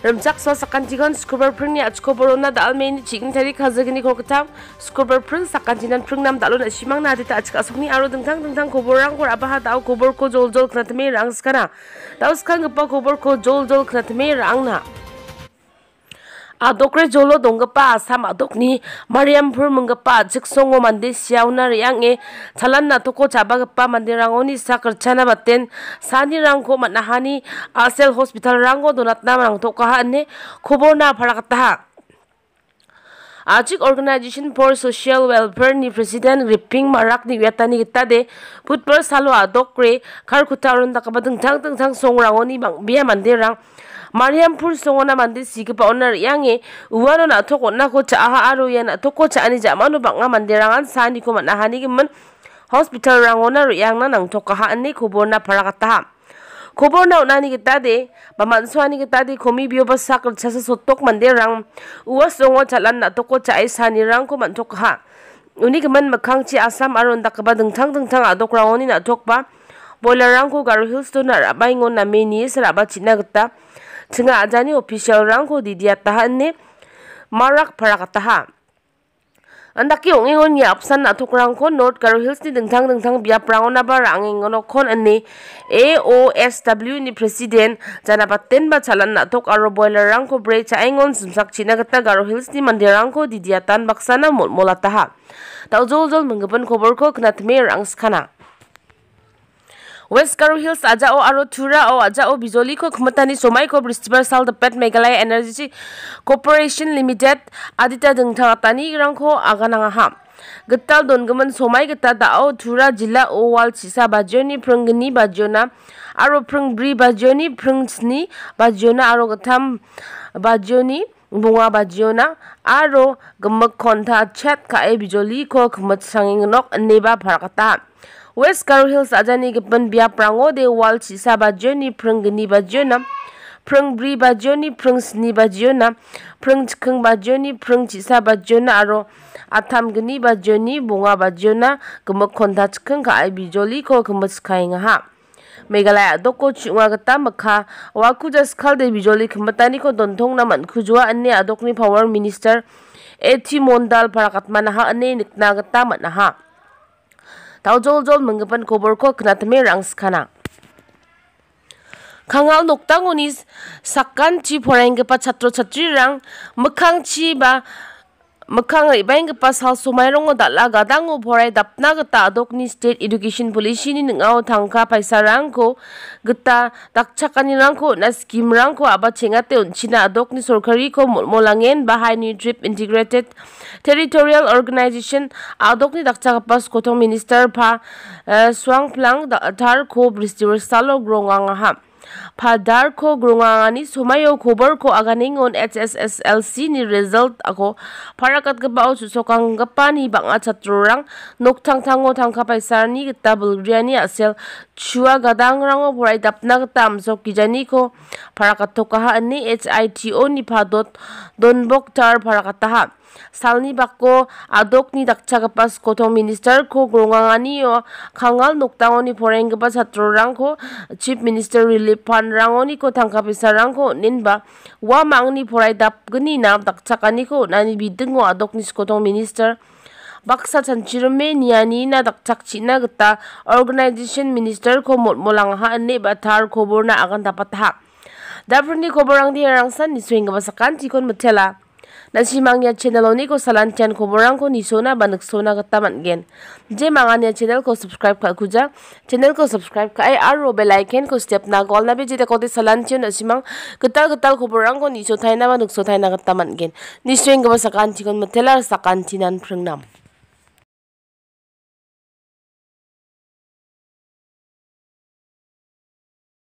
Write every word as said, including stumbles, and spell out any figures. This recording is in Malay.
Remjak so sakantigon skuber prung ni achkoboro na dal main chicken tari khazagini korkatam skuber prung sakantinan prung nam dalon asimang na dita achka sokni aro dengtang dengtang koborang kor abaha dau kobor ko jol jol knatme rang skana dau skang gapa kobor ko jol jol knatme rang na Adokre jolo donggapa asam adokni Mariampur menggapa jiksongo mande siauna riange chalan natoko cabagapa mandirangoni sakerchana baten sani rangko manahani asel hospital rango donatna rangtokahanne khobona pharakataha Ajik Organization for Social Welfare ni President Ripping Marak ni Yatani Gitade Putper Salo Adokre Karkutaron Takabadeng Tang Tang Tang Songrangoni Bang Bia Mandirang Mariampur songona mandi sigapa onar yange uwano na toko na ko cha aro ya na toko cha ani jamano banga mandirangan sani ko manahani gimen hospital rangona yang na nang toka ha ani kubona parakata kubona unani kita de bamansuani kita de komi bio basak chasa sotok mandirang uwa songo chalan na toko cha ai sani rang ko man toka ha uni gimen makhang chi asam aron dakaba dengthang dengthang adok rangoni na tokpa boiler rang ko Garo Hills to na rabaingon na meni saraba china gita Tengah ajani official rangko di dia tahan ne marak parakataha. Andaki ongingon ya absan natok rangko North Garo Hills ni dengtang dengtang biap rangona ba rangingon kon ane A O S W ni presiden janapaten ba chalan natok aro boiler rangko bre chaingon sumsak china kata Garo Hills ni mandirangko di dia tan baksana mol molataha. Tau jol jol menggepan kobor ko knatme rang skana. West Garo Hills aja o aro thura o aja o bijoli ko khmatani somai ko bristibar sal the pet Meghalaya Energy Corporation Limited adita dengthang tani rangko agananga ha getal dongaman somai geta da o thura jila o wal chisa bajoni prungni bajona aro prungbri bajoni prungsni bajona aro gatham bajoni bunga bajona aro gemak kontha chat ka e bijoli ko khmat sanging nok neba pharakata West Garo Hills ajani gipan biap rango de wal chisa bajoni prunggni bajona prungbri bajoni prungsni bajona prungchkhung bajoni prung chisa bajona aro atham gni bajoni bunga bajona gemak khonda chkhung ka ai bijoli ko gemas khainga ha Meghalaya doko chunga gata makha waku jaskal de bijoli khmatani ko donthong na man khujwa anne adokni power minister Ethi Mondal parakatmana ha anne nikna gata manaha Tau jol jol menggepan kobor ko knatme rang skana. Kangal noktang unis sakan chi porang gepa chatro chatri rang mekhang chi ba mekhang ibang gepa sal sumai rongo dala gadang o porai dapna geta adokni state education policy ni ngau thangka paisa rang ko geta dakchakani rang ko na scheme rang ko aba chengate unchina adokni sorkari ko molangen bahai ni drip integrated Territorial Organization adokni dakchakapas kotong minister pa uh, swang plang da atar ko bristiwer salo grongang ha padar ko grongangani sumayo kobar ko aganingon H S S L C ni result ako parakat gabao susokang gapani banga chatrorang noktang tango tangka paisar ni kita bulgriani asel chua gadang rango porai dapna gata amsok kijani ko parakat tokaha ni H I T O ni padot donbok tar parakataha salni bakko adokni dakchagapas kotong minister ko grongangani o kangal noktangoni porenggepa chatrorangko chief minister relief fund rangoni ko tangkapisarangko ninba wa mangni porai dapgni na dakchakani ko nani bidengo adokni kotong minister baksa chanchirme niani na dakchak china geta organization minister ko motmolang ha ne batar khobor na agan dapat ha daprni khoborang di rangsan ni swing basakan tikon methela Nasimangnya channel oni ko salantian koborang ko nisona banak sona kataman gen. Je manganya channel ko subscribe ka kuja. Channel ko subscribe ka ay aro bell icon ko step na gol na beje kote salantian nasimang ketal ketal koborang ko niso tay na banak so tay na kataman gen. Niswing ka ba sa kantikon matelar sa kantinan prengnam.